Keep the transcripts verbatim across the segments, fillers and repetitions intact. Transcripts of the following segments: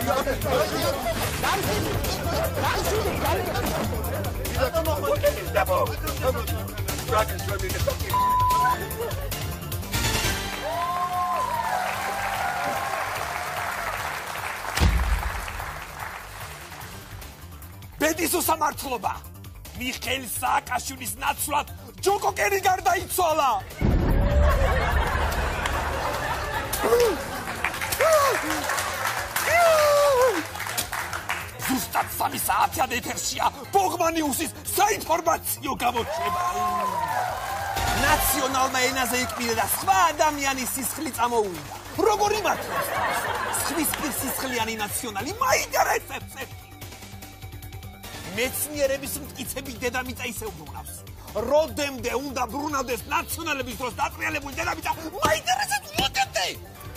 ბედის უსამართლობა მიხეილ სააკაშვილის ნაცვლად ჯოკოკერი გარდაიცვალა ზუსტად სამი საათი ეთერშია ბოღმანიუსის საინფორმაციო გამოჩება ნაციონალმა ენაზე იკმირა და სხვა ადამიანის სისხლი წამოუვიდა როგორ იმართებს სხვის სისხლიანი ნაციონალი მაინტერესებს მეცნიერების მტკიცები დედამიწა ისე უბრუნავს როდემდე უნდა ბრუნავდეს ნაციონალების დროს დატრიალებული დედამიწა მაინტერესებს როდემდე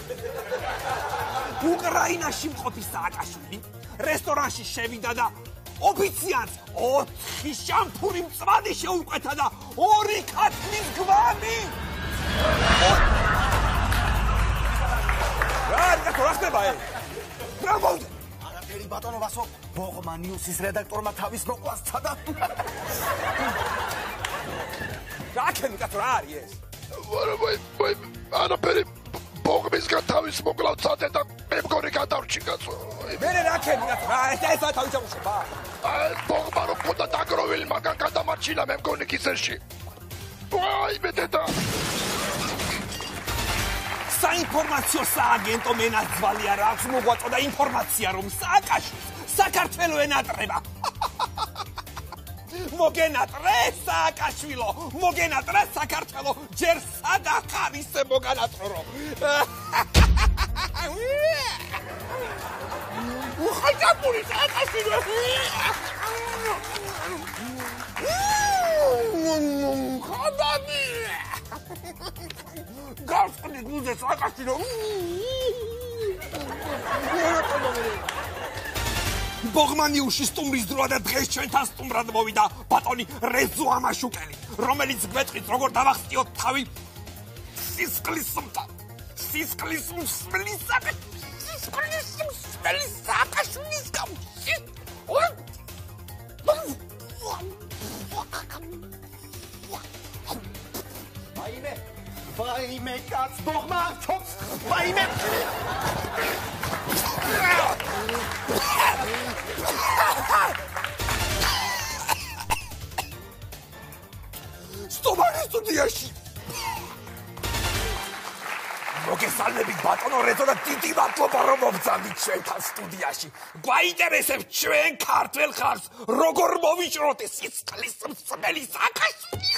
უკრაინაში მყოფი სააკაშვილი რესტორანში შევიდა და ოფიციანტს ოთხი შამფური მწვადი შეუყვეთა და ორი ქათმის გვამი რა რა ხდება ე რა მოვიდა არაფერი ბატონო ვასო ბოღმანიუსის რედაქტორმა თავის მოყვას ცადა რა ქენი კაცო რა არის ეს ვარა ვაი ვაი არაფერი ბოღმისგან თავის მოკლავ ცადე და მე მგონი გადავრჩი კაცო მე რა ქენი კაცო რა ეს ესა თავის ამუშობა აი ბოღმა რო ყოდა დაგროვილი მაგან გადამარჩინა მე მგონი კისერში ვაი მე დედა საინფორმაციო სააგენტო მენაძვალი არ აქვს მოგვაწოდა ინფორმაცია რომ სააკაშვილს საქართველო ენატრება მოგენატრე სააკაშვილო მოგენატრე საქართველო ჯერ სადახარ ისე მოგანატრო უხაჭაპური სააკაშვილო ხადანი გასწრაფი გუზე სააკაშვილო ბოღმანიუში სტუმრის დროა და დღეს ჩვენთან სტუმრად მოვიდა ბატონი რეზო ამაშუკელი რომელიც გვეთყით როგორ დავახტიოთ თავი სისხლის სმთა სისხლის მსმლის სისხლის მსმლის სააკაშვილის გამში ვაიმე ვაიმე კაც ბოღმა ჩობს ვაიმე სტუმარი სტუდიაში მოგესალმებით ბატონო რეზო და დიდი მადლობა რომ მობრძანდით ჩვენთან სტუდიაში გვაინტერესებს ჩვენ ქართველ ხალხს როგორ მოვიჭროთ ეს სისხლის მსმელი სააკაშვილი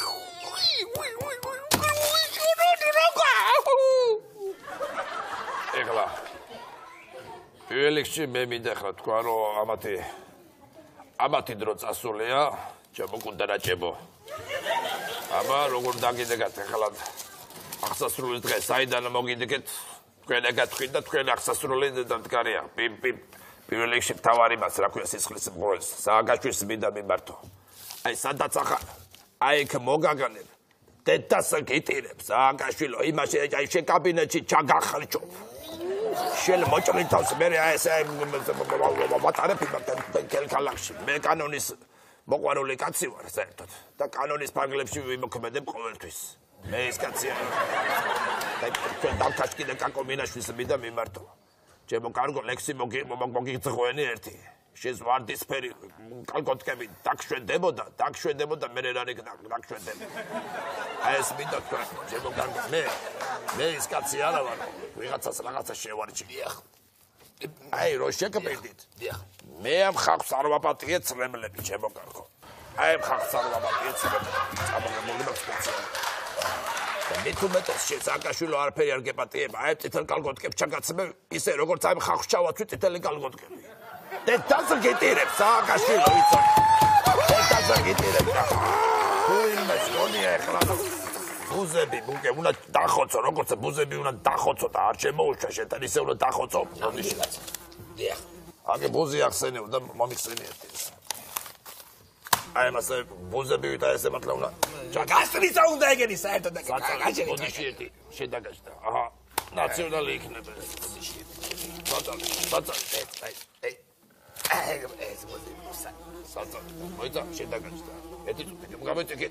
ეხლა პირველში მე მინდა ხა თქვა რომ ამათი ამათი დრო წასულია ჩემო კუნდარაჭებო აბა როგორ დაგიდეგათ ეხლა აღსასრული დღე საიდან მოგიდგეთ თქვენ ეკითხით და თქვენ აღსასრული დამდგარია პიპ პიპ პირველში თავარი მას რა ქვია სისხლის მღვრელს სააკაშვილის მინდა მიმართო აი სადაც ახლა აი იქ მოგაგანებ დედას გიტირებს სააკაშვილო იმაში აი შენ კაბინეტში ჩაგახარჯო შენ მოჭრითავს მე ეს ვატარებ კელკალახში მე კანონის მოყვარული კაცი ვარ საერთოდ და კანონის ფარგლებში ვიმოქმედებ ყოველთვის მე ეს კაცია და თქვენ დავკაშკი და კაკომინაშვილს მინდა მიმართო ჩემო კარგო ლექსი მოგიგძღვენი ერთი შენს ვარდისფერი კალკოტკები დაგშვენდებოდა დაგშვენდებოდა მე რა დაგშვენდება აი ეს მინდა თქვა ჩემო კარგო მე მე ეს კაცი არა ვარ ვიღაცას რაღაცა შევარჩი აი რო შეკბედით მე ამ ხალხს არ ვაპატიე წრემლები ჩემო კარგო აი ამ ხალხს არ ვაპატიე წრემლები აბა მოგება სპეციალურად მე თუ მეტოს სააკაშვილო არაფერი არ გეპატიება აი წითელ კალკოტკებს ჩაგაცმე ისე როგორც აი ხალხს ჩავაცვი წითელი კალკოტკები დედას გიტირებს სააკაშვილო იცი დედას გიტირებს თუ იმას გონია ეხლა ბუზები ბუკე უნდა დახოცო როგორც ბუზები უნდა დახოცო და არ შემოუშვა შეთან ისე უნდა დახოცო ნიში დიახ აგე ბუზი ახსენებ და მომიხსენიეთ ეს აი მასე ბუზები და ესე მართლა უნდა ჩაგასრიცა უნდა ეგენი საერთოდ და გაჭერი ნიში ერთი შედაგაშდა აჰა ნაციონალი იქნება ეს ნიში საწოლი, საწოლი, აი, აი. აი, ეს მოდი, საწოლი. მოიცა, შედაგაჭდა. მეტი წუთი გამომეტეკე.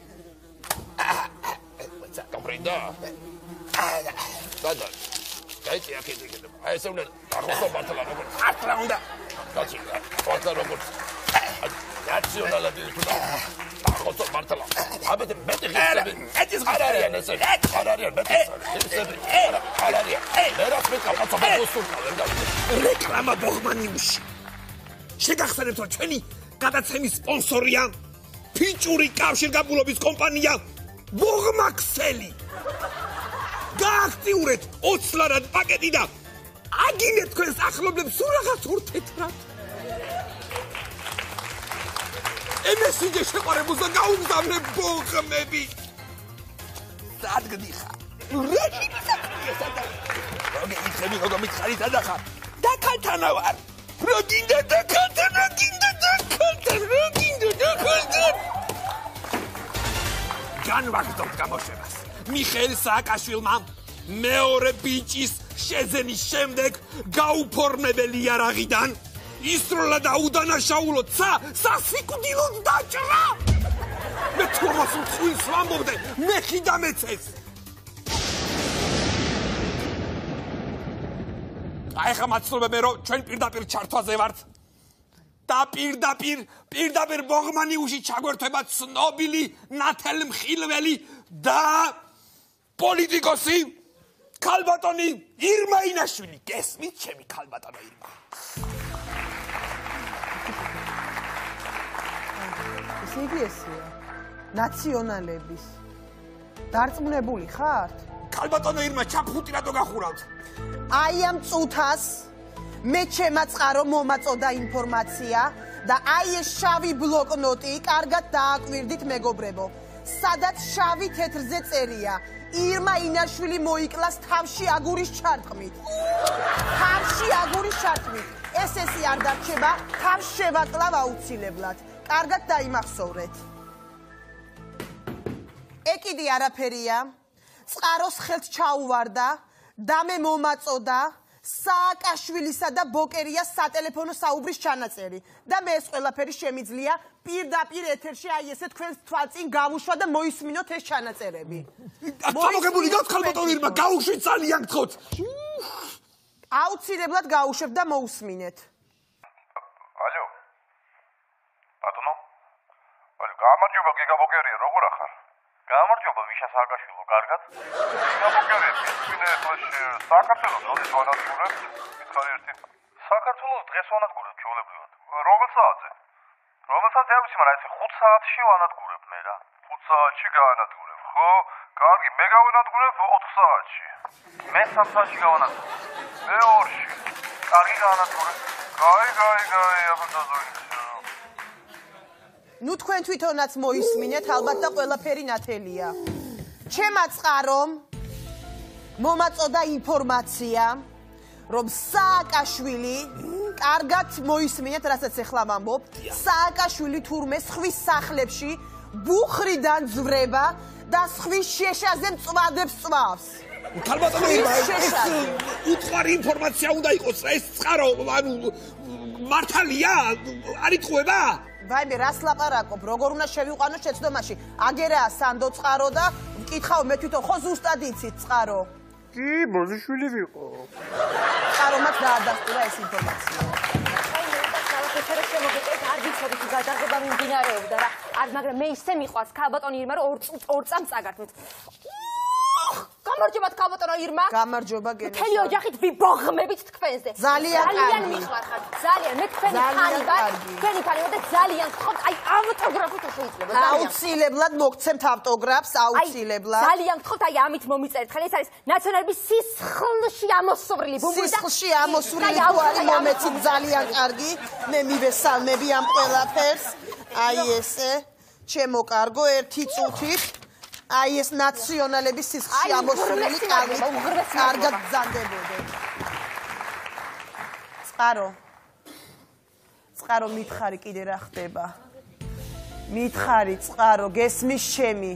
მოიცა, გამრინდა. საწოლი. გაიწი აქეთ იქეთ. აი, ესე უნდა ახოსო მართლა როგორც. მართლა უნდა. კაცი, მართლა როგორც. ნაციონალები თუდა. ახოსო მართლა. აბეთე მეტი ხისები. ეთის არ არიან ესე. არ არიან მეტი ხისები. არ არიან. მერაც მე კაცო მოსულყა ვერ გავიგე. რეკლამა ბოღმანიუში. შეგახსენებთ რომ ჩვენი გადაცემის სპონსორია ფიჭური კავშირგაბმულობის კომპანია ბოღმაქსელი. გააქტიურეთ ოცი ლარად პაკეტი და აგინეთ თქვენს ახლობლებს სულ რაღაც ურთეთრად. ემესიჯე შეყარებულს და გაუმგზავნე ბოღმები. სად გდიხარ? რეჟიმი საქმეა სადა. როგორ იხები როგორ მითხარი სადახა? დაკალთანა ვარ. რა გინდა დაკალთანა გინდა დაკალთანა რა გინდა დაკალთანა. განვაგრძობთ გამოშვებას. მიხეილ სააკაშვილმა მეორე ბიჭის შეძენის შემდეგ გაუფორმებელი იარაღიდან ისროლა და უდანაშაულოდ ცა სასიკვდილოდ დაჭრა. მე თომას უცხოს ვამბობდე მე ხიდა მეცეს. აი ხა მაცნობე რომ ჩვენ პირდაპირ ჩართვაზე ვართ და პირდაპირ პირდაპირ ბოღმანიუში ჩაგვერთვება ცნობილი ნათელმხილველი და პოლიტიკოსი ქალბატონი ირმა ინაშვილი. გესმით ჩემი ქალბატონო ირმა? ესე იგი ესეა ნაციონალების დარწმუნებული ხართ? ქალბატონო ირმა ჩაფხუტი რატო გახურავთ? აი ამ წუთას მე ჩემა წყარო მომაწოდა ინფორმაცია და აი ეს შავი ბლოკნოტი კარგად დააკვირდით მეგობრებო. სადაც შავი თეთრზე წერია ირმა ინაშვილი მოიკლას თავში აგურის ჩარტყმით. თავში აგურის ჩარტყმით. ეს ესი არ დარჩება, თავს შევაკლავ აუცილებლად. კარგად დაიმახსოვრეთ. ეკიდი არაფერია. წყაროს ხელთ ჩაუვარდა და მე მომაწოდა სააკაშვილისა და ბოკერიას სატელეფონო საუბრის ჩანაწერი და მე ეს ყველაფერი შემიძლია პირდაპირ ეთერში აი ესე თქვენს თვალწინ გავუშვა და მოისმინოთ ეს ჩანაწერები. გამოგებული გაქვთ ქალბატონო ირმა, გაუშვით ძალიან გთხოვთ. აუცილებლად გაუშვებ და მოусმინეთ. ალო. ბატონო. ალო, გამარჯობა გიგა ბოკერია, როგორ ახარ? გამარჯობა მიშა სააკაშვილო, კარგად? გიგა ბოკერია, მithmine ეთლაში საქართველოს როდის ვანადგურებთ? მითხარი ერთი. საქართველოს დღეს ვანადგურებთ ჩვეულებრივად. რომელ საათზე? რომელ საათზე არის, მაგრამ ეს ხუთ საათში ვანადგურებ მე რა. ხუთ საათში გაანადგურებ, ხო? კარგი, მე გავანადგურებ ოთხ საათში. მე სამ საათში გავანადგურებ. მე ორში. კარგი გაანადგურებ. გაი, გაი, გაი, აბა დაზოინე. ნუ თქვენ თვითონაც მოისმინეთ, ალბათ და ყველაფერი ნათელია. ჩემა წყარომ მომაწოდა ინფორმაცია, რომ სააკაშვილი, კარგად მოისმინეთ, რასაც ეხლა ვამბობ, სააკაშვილი თურმე სხვის სახლებში ბუხრიდან ძვრება და სხვის შეშაზე მწვადებს წვავს. ქალბატონო ირმა, ეს უთხარი ინფორმაცია უნდა იყოს, ეს წყარო, ანუ მართალია? არ იტყუება? ვაიმე, რას ლაპარაკობ, როგორ უნდა შევიყვანო შეცდომაში? აგერაა სანდო წყარო და მკითხავ მე თვითონ ხო ზუსტად იცით წყარო? კი, ბოზიშვილი ვიყო. წყარომაც დაადასტურა ეს ინფორმაცია. არ ვიცოდი თუ გადაღება მიმდინარეობდა რა. არ, მაგრამ მე ისე მიყვარს ქალბატონი ირმა, რომ ორ წამს წაგართმევთ. გამარჯობა ქალბატონო ირმა. გამარჯობა გენესა. მთელი ოჯახით ვიბოღმებით თქვენზე. ძალიან ძალიან მიყვარხარ. ძალიან მე თქვენი ფანი ვარ. თქვენი ფანი ვარ და ძალიან გთხოვთ, აი ავტოგრაფით შეიძლება. აუცილებლად მოგცემთ ავტოგრაფს, აუცილებლად. ძალიან გთხოვთ, აი ამით მომიწერეთ. ხელი ეს არის ნაციონალების სისხლში ამოსურილი ბუმბული და სისხლში ამოსურილი თუ არის მომეცით ძალიან კარგი. მე მივესალმები ამ ყველაფერს. აი ესე, ჩემო კარგო, ერთი წუთით. აი ეს ნაციონალების სისხლში ამოსურილი კარგი. კარგად ბრძანდებოდეთ. წყარო. წყარო მითხარი კიდე რა ხდება? მითხარი წყარო, გესმის ჩემი.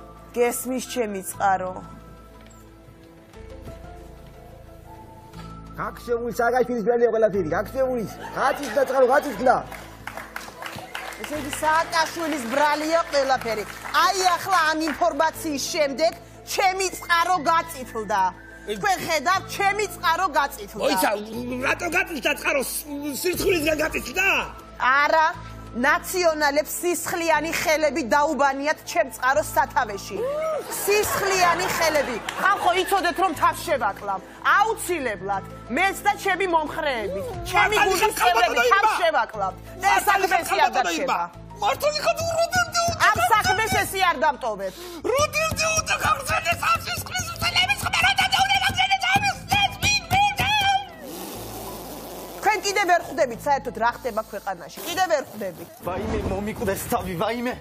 გესმის ჩემი წყარო. გაქშებული სააკაშვილის ბრალია ყველაფერი, გაქშებული. გაწის და წყარო გაწისკდა. ესე იგი სააკაშვილის ბრალია ყველაფერი. აი ახლა ამ ინფორმაციის შემდეგ ჩემი წყარო გაწითლდა. თქვენ ხედავთ, ჩემი წყარო გაწითლდა. ოიცა, რატო გაწითლდა წყარო? სირცხვილისგან გაწითლდა? არა, ნაციონალებს სისხლიანი ხელები დაუბანიათ ჩემ წყაროს სათავეში. სისხლიანი ხელები. ხალხო, იცოდეთ რომ თავს შევაკლავ. აუცილებლად, მეც და ჩემი მომხრეები, ჩემი გუნდის წევრები თავს შევაკლავთ. ეს საქმეში არ დარჩება. მართალი ხარ თუ როდერდი უნდა? ამ საქმეს ესე არ დამტოვებ. როდერდი უნდა გაგზავნეს ამ სისხლის უცელების ხმეროდა და უნდა გაგზავნეს ამის ლესბინ ბედა. თქვენ კიდე ვერ ხვდებით საერთოდ რა ხდება ქვეყანაში. კიდე ვერ ხვდებით. ვაიმე, მომიკვდეს თავი, ვაიმე.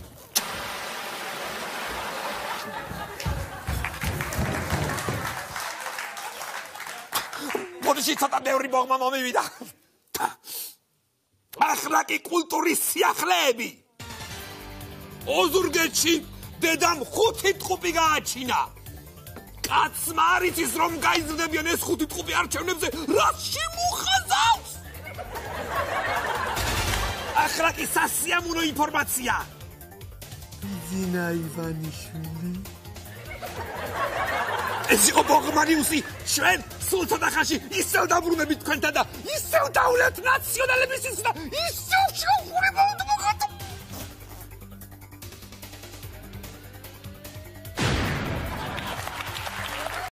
ბოდიში ცოტა ბევრი ბოღმა მომივიდა. ახლა კი კულტურის სიახლეები. ოზურგეთში დედამ ხუთი ტყუპი გააჩინა. კაცმა არ იცის რომ გაიზრდებიან ეს ხუთი ტყუპი არჩევნებზე, რა შემოხაზავს? ახლა კი სასიამოვნო ინფორმაცია. ზინა ივანიშვილი. ეს იყო ბოღმანიუსი, ჩვენ სულ ცოტა ხანში ისევ დაბრუნებით თქვენთან და ისევ დავლეთ ნაციონალებისთვის და ისევ შევხურებავთ